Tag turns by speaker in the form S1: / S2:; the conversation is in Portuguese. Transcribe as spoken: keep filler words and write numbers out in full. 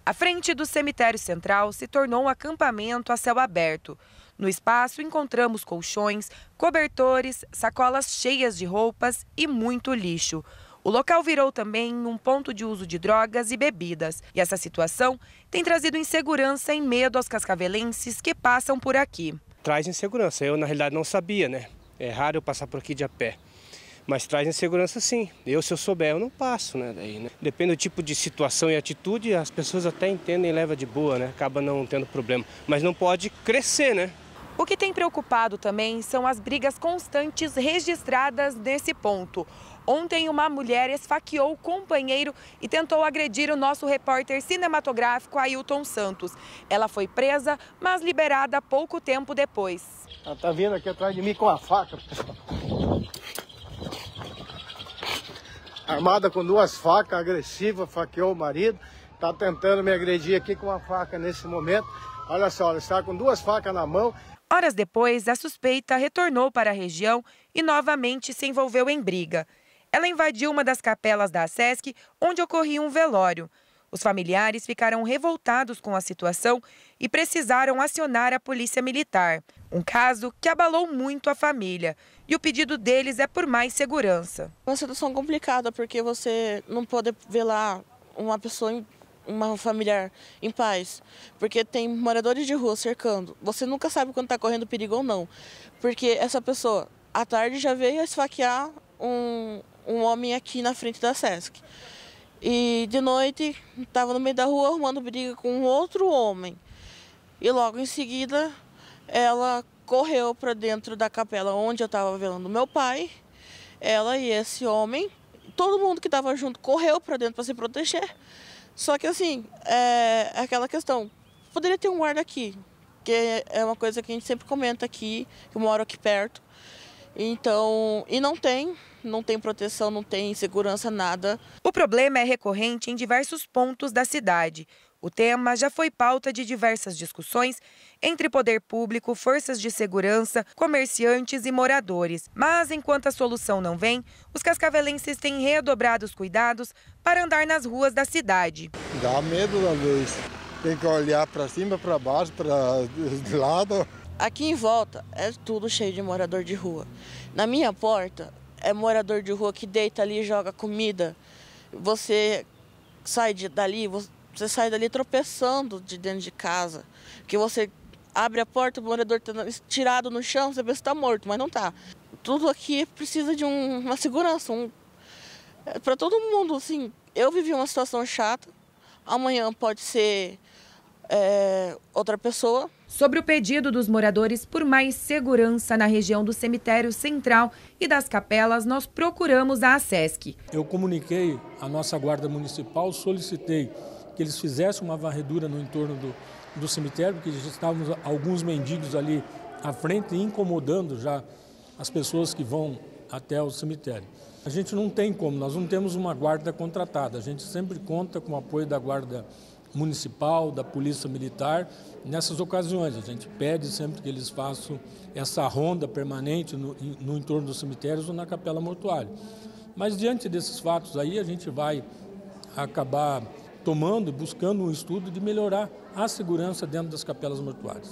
S1: A frente do cemitério central se tornou um acampamento a céu aberto. No espaço encontramos colchões, cobertores, sacolas cheias de roupas e muito lixo. O local virou também um ponto de uso de drogas e bebidas. E essa situação tem trazido insegurança e medo aos cascavelenses que passam por aqui.
S2: Traz insegurança. Eu, na realidade, não sabia, né? É raro eu passar por aqui de a pé. Mas traz insegurança, sim. Eu, se eu souber, eu não passo, né? Daí, né? Depende do tipo de situação e atitude, as pessoas até entendem e levam de boa, né? Acaba não tendo problema. Mas não pode crescer, né?
S1: O que tem preocupado também são as brigas constantes registradas nesse ponto. Ontem, uma mulher esfaqueou o companheiro e tentou agredir o nosso repórter cinematográfico Ailton Santos. Ela foi presa, mas liberada pouco tempo depois.
S3: Ela tá vindo aqui atrás de mim com a faca. Armada com duas facas, agressiva, faqueou o marido. Tá tentando me agredir aqui com uma faca nesse momento. Olha só, ela está com duas facas na mão.
S1: Horas depois, a suspeita retornou para a região e novamente se envolveu em briga. Ela invadiu uma das capelas da ASESC, onde ocorria um velório. Os familiares ficaram revoltados com a situação e precisaram acionar a polícia militar. Um caso que abalou muito a família. E o pedido deles é por mais segurança.
S4: É uma situação complicada, porque você não pode velar uma pessoa, uma familiar em paz. Porque tem moradores de rua cercando. Você nunca sabe quando está correndo perigo ou não. Porque essa pessoa, à tarde, já veio esfaquear um, um homem aqui na frente da ASESC. E de noite estava no meio da rua arrumando briga com um outro homem. E logo em seguida ela correu para dentro da capela onde eu estava velando meu pai. Ela e esse homem, todo mundo que estava junto correu para dentro para se proteger. Só que assim, é aquela questão, poderia ter um guarda aqui, que é uma coisa que a gente sempre comenta aqui, que eu moro aqui perto. Então, e não tem, não tem proteção, não tem segurança, nada.
S1: O problema é recorrente em diversos pontos da cidade. O tema já foi pauta de diversas discussões entre poder público, forças de segurança, comerciantes e moradores. Mas, enquanto a solução não vem, os cascavelenses têm redobrado os cuidados para andar nas ruas da cidade.
S5: Dá medo às vezes. Tem que olhar para cima, para baixo, para de lado.
S4: Aqui em volta é tudo cheio de morador de rua. Na minha porta é morador de rua que deita ali e joga comida. Você sai de, dali, você sai dali tropeçando de dentro de casa. Porque você abre a porta, o morador está tirado no chão, você pensa que está morto, mas não está. Tudo aqui precisa de um, uma segurança. Um, é, para todo mundo, assim, eu vivi uma situação chata, amanhã pode ser é, outra pessoa.
S1: Sobre o pedido dos moradores por mais segurança na região do cemitério central e das capelas, nós procuramos a ASESC.
S6: Eu comuniquei à nossa guarda municipal, solicitei que eles fizessem uma varredura no entorno do, do cemitério, porque já estavam alguns mendigos ali à frente, incomodando já as pessoas que vão até o cemitério. A gente não tem como, nós não temos uma guarda contratada, a gente sempre conta com o apoio da guarda municipal, da polícia militar. Nessas ocasiões, a gente pede sempre que eles façam essa ronda permanente no, no entorno dos cemitérios ou na capela mortuária. Mas diante desses fatos aí, a gente vai acabar tomando, buscando um estudo de melhorar a segurança dentro das capelas mortuárias.